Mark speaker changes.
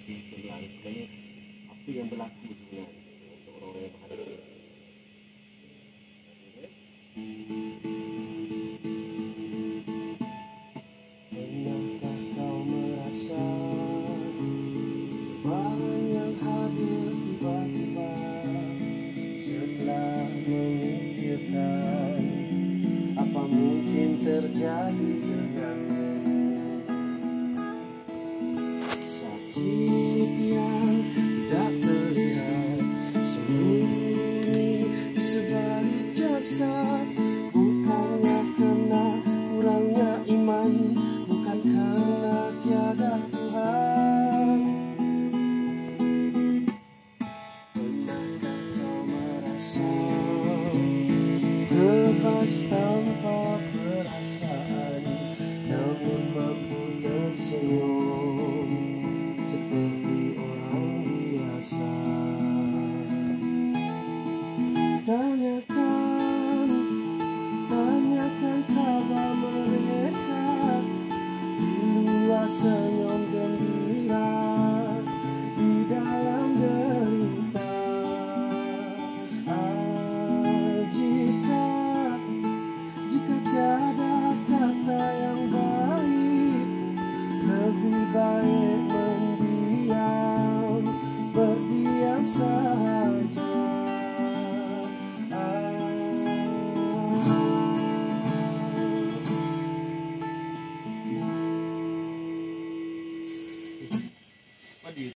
Speaker 1: masih terbelang sebenarnya apa yang berlaku sebenarnya untuk orang-orang yang menghadapi. Pernahkah kau merasa lebaran yang hadir tiba-tiba setelah memikirkan apa mungkin terjadi denganmu? Sakit yang tidak terlihat sembunyi di sebalik jasad, bukannya kena kurangnya iman, bukan karena tiada Tuhan. Pernahkah kau merasa bebas tanpa perasaan, namun mampu tersenyum seperti orang biasa? Tanyakan kabar mereka di luar sana.